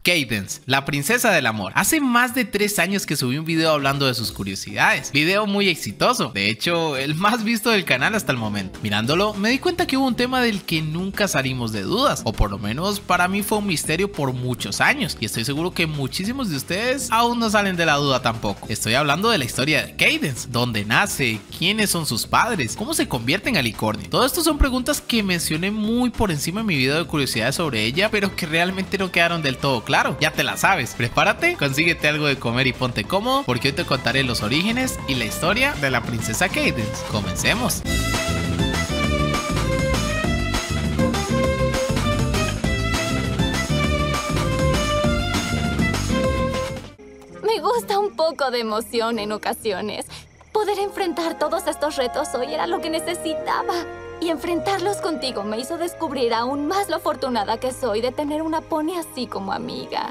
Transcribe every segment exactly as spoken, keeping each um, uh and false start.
Cadence, la princesa del amor. Hace más de tres años que subí un video hablando de sus curiosidades. Video muy exitoso, de hecho el más visto del canal hasta el momento. Mirándolo me di cuenta que hubo un tema del que nunca salimos de dudas, o por lo menos para mí fue un misterio por muchos años, y estoy seguro que muchísimos de ustedes aún no salen de la duda tampoco. Estoy hablando de la historia de Cadence, dónde nace, quiénes son sus padres, cómo se convierte en alicornio. Todo esto son preguntas que mencioné muy por encima en mi video de curiosidades sobre ella, pero que realmente no quedaron del todo claras. Claro, ya te la sabes. Prepárate, consíguete algo de comer y ponte cómodo, porque hoy te contaré los orígenes y la historia de la princesa Cadence. Comencemos. Me gusta un poco de emoción en ocasiones. Poder enfrentar todos estos retos hoy era lo que necesitaba. Y enfrentarlos contigo me hizo descubrir aún más lo afortunada que soy de tener una pony así como amiga.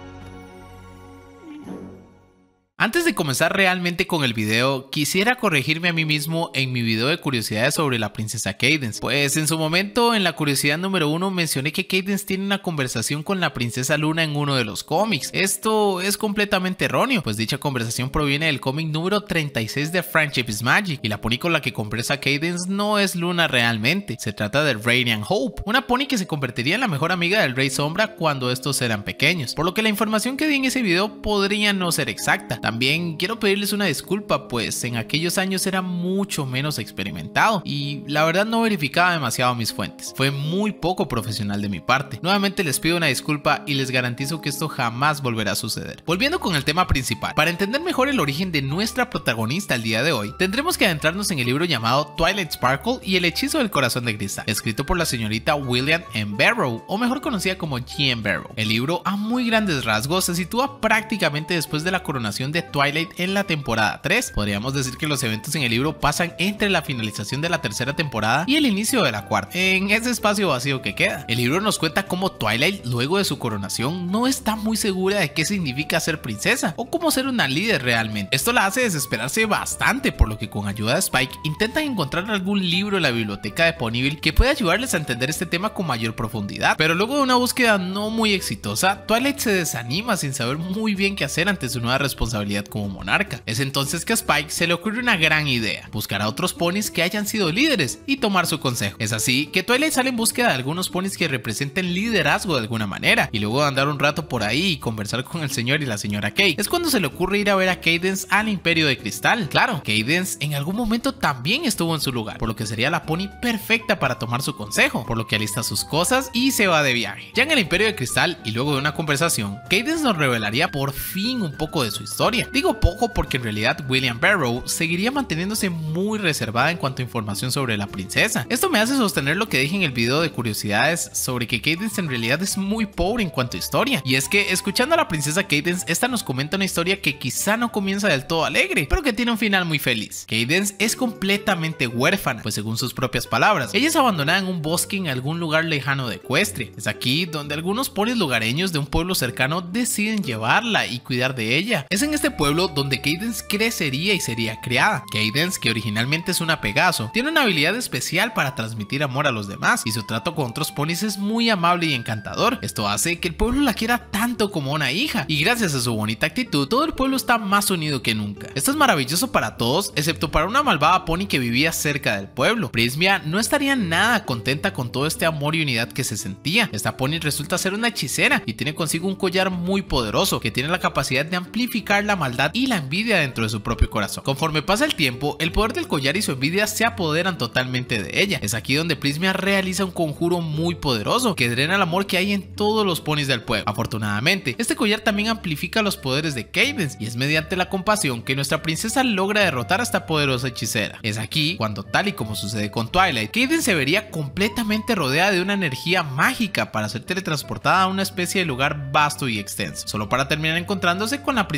Antes de comenzar realmente con el video, quisiera corregirme a mí mismo en mi video de curiosidades sobre la princesa Cadence, pues en su momento en la curiosidad número uno mencioné que Cadence tiene una conversación con la princesa Luna en uno de los cómics. Esto es completamente erróneo, pues dicha conversación proviene del cómic número treinta y seis de Friendship is Magic, y la pony con la que conversa Cadence no es Luna realmente, se trata de Radiant Hope, una pony que se convertiría en la mejor amiga del Rey Sombra cuando estos eran pequeños, por lo que la información que di en ese video podría no ser exacta. También quiero pedirles una disculpa, pues en aquellos años era mucho menos experimentado y la verdad no verificaba demasiado mis fuentes. Fue muy poco profesional de mi parte. Nuevamente les pido una disculpa y les garantizo que esto jamás volverá a suceder. Volviendo con el tema principal, para entender mejor el origen de nuestra protagonista el día de hoy, tendremos que adentrarnos en el libro llamado Twilight Sparkle y el hechizo del corazón de cristal, escrito por la señorita William M. Barrow, o mejor conocida como G M Barrow. El libro, a muy grandes rasgos, se sitúa prácticamente después de la coronación de Twilight en la temporada tres. Podríamos decir que los eventos en el libro pasan entre la finalización de la tercera temporada y el inicio de la cuarta, en ese espacio vacío que queda. El libro nos cuenta cómo Twilight, luego de su coronación, no está muy segura de qué significa ser princesa o cómo ser una líder realmente. Esto la hace desesperarse bastante, por lo que con ayuda de Spike intentan encontrar algún libro en la biblioteca de Ponyville que pueda ayudarles a entender este tema con mayor profundidad. Pero luego de una búsqueda no muy exitosa, Twilight se desanima sin saber muy bien qué hacer ante su nueva responsabilidad como monarca. Es entonces que a Spike se le ocurre una gran idea: buscar a otros ponis que hayan sido líderes y tomar su consejo. Es así que Twilight sale en búsqueda de algunos ponis que representen liderazgo de alguna manera, y luego de andar un rato por ahí y conversar con el señor y la señora Kay, es cuando se le ocurre ir a ver a Cadence al Imperio de Cristal. Claro, Cadence en algún momento también estuvo en su lugar, por lo que sería la pony perfecta para tomar su consejo, por lo que alista sus cosas y se va de viaje. Ya en el Imperio de Cristal, y luego de una conversación, Cadence nos revelaría por fin un poco de su historia. Digo poco porque en realidad William Barrow seguiría manteniéndose muy reservada en cuanto a información sobre la princesa. Esto me hace sostener lo que dije en el video de curiosidades sobre que Cadence en realidad es muy pobre en cuanto a historia, y es que escuchando a la princesa Cadence, esta nos comenta una historia que quizá no comienza del todo alegre, pero que tiene un final muy feliz. Cadence es completamente huérfana, pues según sus propias palabras, ella es abandonada en un bosque en algún lugar lejano de Equestria. Es aquí donde algunos ponis lugareños de un pueblo cercano deciden llevarla y cuidar de ella. Es en este pueblo donde Cadence crecería y sería criada. Cadence, que originalmente es una Pegaso, tiene una habilidad especial para transmitir amor a los demás, y su trato con otros ponis es muy amable y encantador. Esto hace que el pueblo la quiera tanto como una hija, y gracias a su bonita actitud, todo el pueblo está más unido que nunca. Esto es maravilloso para todos, excepto para una malvada pony que vivía cerca del pueblo. Prismia no estaría nada contenta con todo este amor y unidad que se sentía. Esta pony resulta ser una hechicera y tiene consigo un collar muy poderoso que tiene la capacidad de amplificar la maldad y la envidia dentro de su propio corazón. Conforme pasa el tiempo, el poder del collar y su envidia se apoderan totalmente de ella. Es aquí donde Prismia realiza un conjuro muy poderoso que drena el amor que hay en todos los ponis del pueblo. Afortunadamente, este collar también amplifica los poderes de Cadence, y es mediante la compasión que nuestra princesa logra derrotar a esta poderosa hechicera. Es aquí cuando, tal y como sucede con Twilight, Cadence se vería completamente rodeada de una energía mágica para ser teletransportada a una especie de lugar vasto y extenso, solo para terminar encontrándose con la princesa Celestia.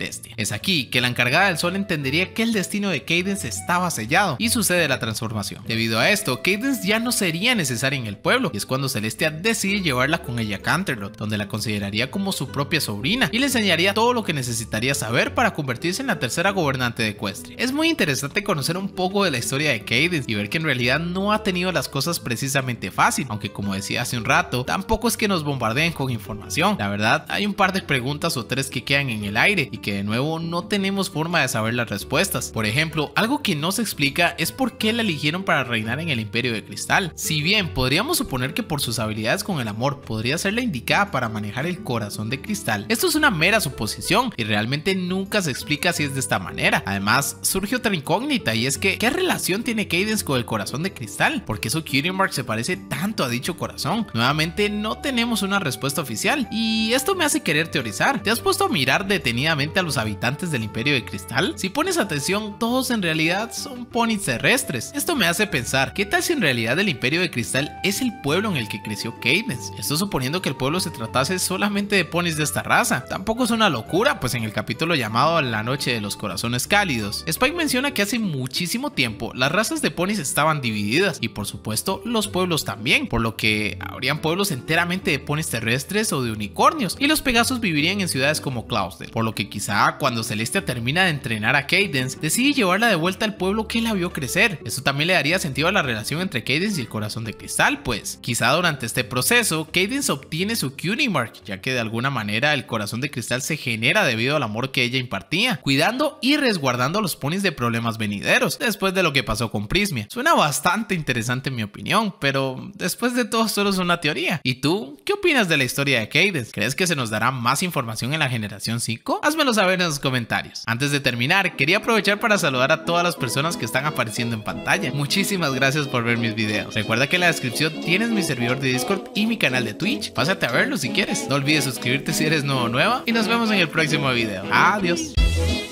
celeste. Es aquí que la encargada del sol entendería que el destino de Cadence estaba sellado y sucede la transformación. Debido a esto, Cadence ya no sería necesaria en el pueblo y es cuando Celestia decide llevarla con ella a Canterlot, donde la consideraría como su propia sobrina y le enseñaría todo lo que necesitaría saber para convertirse en la tercera gobernante de Equestria. Es muy interesante conocer un poco de la historia de Cadence y ver que en realidad no ha tenido las cosas precisamente fácil, aunque como decía hace un rato, tampoco es que nos bombardeen con información. La verdad, hay un par de preguntas o tres que quedan en el aire y que de nuevo no tenemos forma de saber las respuestas. Por ejemplo, algo que no se explica es por qué la eligieron para reinar en el Imperio de Cristal. Si bien podríamos suponer que por sus habilidades con el amor podría ser la indicada para manejar el corazón de cristal, esto es una mera suposición y realmente nunca se explica si es de esta manera. Además, surge otra incógnita y es que ¿qué relación tiene Cadence con el corazón de cristal? ¿Por qué su cutie mark se parece tanto a dicho corazón? Nuevamente no tenemos una respuesta oficial y esto me hace querer teorizar. ¿Te has puesto a mirar detenidamente a los habitantes del Imperio de Cristal? Si pones atención, todos en realidad son ponis terrestres. Esto me hace pensar, ¿qué tal si en realidad el Imperio de Cristal es el pueblo en el que creció Cadence? Esto suponiendo que el pueblo se tratase solamente de ponis de esta raza. Tampoco es una locura, pues en el capítulo llamado La Noche de los Corazones Cálidos, Spike menciona que hace muchísimo tiempo las razas de ponis estaban divididas y por supuesto los pueblos también, por lo que habrían pueblos enteramente de ponis terrestres o de unicornios y los Pegasus vivirían en ciudades como Cloudesdale, por lo que quizá cuando Celestia termina de entrenar a Cadence decide llevarla de vuelta al pueblo que la vio crecer. Esto también le daría sentido a la relación entre Cadence y el corazón de cristal, pues quizá durante este proceso Cadence obtiene su cutie mark, ya que de alguna manera el corazón de cristal se genera debido al amor que ella impartía, cuidando y resguardando a los ponis de problemas venideros después de lo que pasó con Prismia. Suena bastante interesante en mi opinión, pero después de todo solo es una teoría. ¿Y tú? ¿Qué opinas de la historia de Cadence? ¿Crees que se nos dará más información en la generación cinco? Házmelo saber en los comentarios. Antes de terminar, quería aprovechar para saludar a todas las personas que están apareciendo en pantalla. Muchísimas gracias por ver mis videos. Recuerda que en la descripción tienes mi servidor de Discord y mi canal de Twitch. Pásate a verlo si quieres. No olvides suscribirte si eres nuevo o nueva y nos vemos en el próximo video. Adiós.